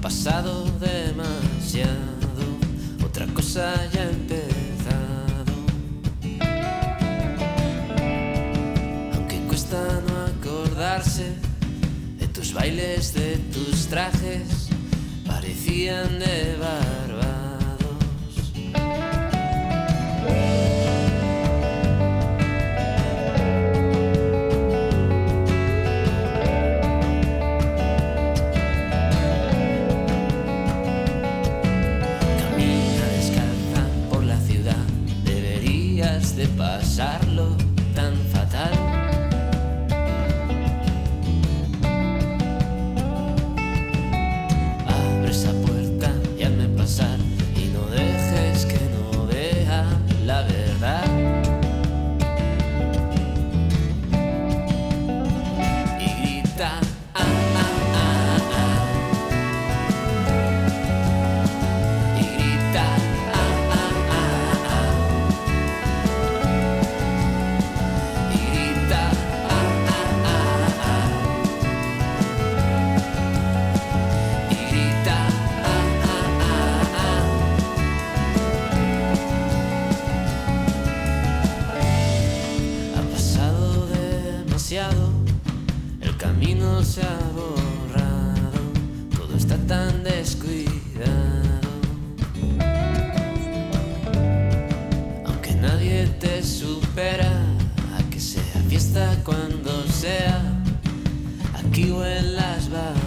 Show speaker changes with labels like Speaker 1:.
Speaker 1: pasado demasiado, otra cosa ya ha empezado. Aunque cuesta no acordarse de tus bailes, de tus trajes, parecían de Barbados. De pasarlo tan fatal. Abre esa puerta y hazme pasar, y no dejes que no vea la verdad. Y grita, ah, ah, ah, ah. Y grita, ah, ah, ah, ah. El camino se ha borrado, todo está tan descuidado. Aunque nadie te supera, a que sea fiesta cuando sea, aquí o en las barras.